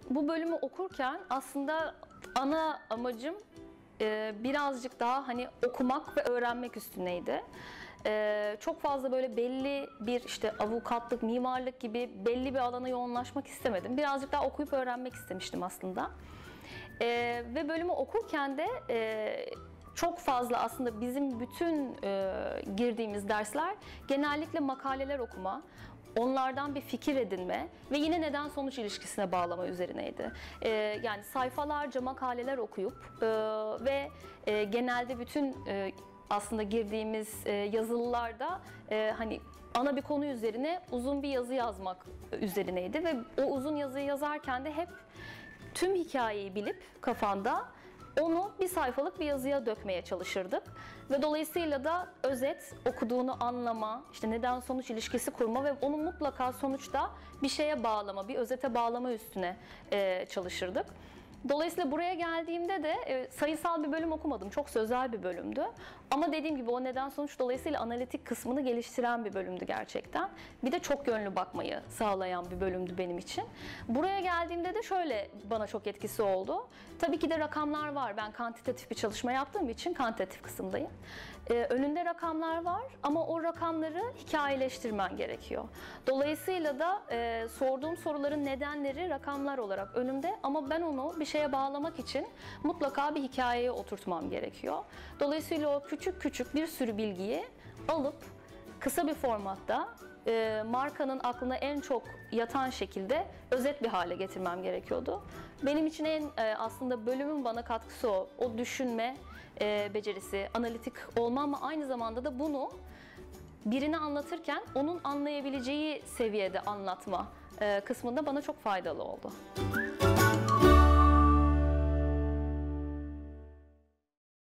bu bölümü okurken aslında ana amacım birazcık daha hani okumak ve öğrenmek üstüneydi. Çok fazla böyle belli bir işte avukatlık, mimarlık gibi belli bir alana yoğunlaşmak istemedim. Birazcık daha okuyup öğrenmek istemiştim aslında. Ve bölümü okurken de çok fazla aslında bizim bütün girdiğimiz dersler genellikle makaleler okuma, onlardan bir fikir edinme ve yine neden sonuç ilişkisine bağlama üzerineydi. Yani sayfalarca makaleler okuyup ve genelde bütün aslında girdiğimiz yazılılarda hani ana bir konu üzerine uzun bir yazı yazmak üzerineydi ve o uzun yazıyı yazarken de hep tüm hikayeyi bilip kafanda onu bir sayfalık bir yazıya dökmeye çalışırdık. Ve dolayısıyla da özet, okuduğunu anlama, işte neden sonuç ilişkisi kurma ve onu mutlaka sonuçta bir şeye bağlama, bir özete bağlama üstüne çalışırdık. Dolayısıyla buraya geldiğimde de sayısal bir bölüm okumadım. Çok sözel bir bölümdü. Ama dediğim gibi o neden sonuç dolayısıyla analitik kısmını geliştiren bir bölümdü gerçekten. Bir de çok yönlü bakmayı sağlayan bir bölümdü benim için. Buraya geldiğimde de şöyle bana çok etkisi oldu. Tabii ki de rakamlar var. Ben kantitatif bir çalışma yaptığım için kantitatif kısımdayım. Önünde rakamlar var ama o rakamları hikayeleştirmen gerekiyor. Dolayısıyla da sorduğum soruların nedenleri rakamlar olarak önümde ama ben onu bir şeye bağlamak için mutlaka bir hikayeye oturtmam gerekiyor. Dolayısıyla o küçük küçük bir sürü bilgiyi alıp kısa bir formatta markanın aklına en çok yatan şekilde özet bir hale getirmem gerekiyordu. Benim için en aslında bölümün bana katkısı o. O düşünme becerisi, analitik olma ama aynı zamanda da bunu birini anlatırken onun anlayabileceği seviyede anlatma kısmında bana çok faydalı oldu.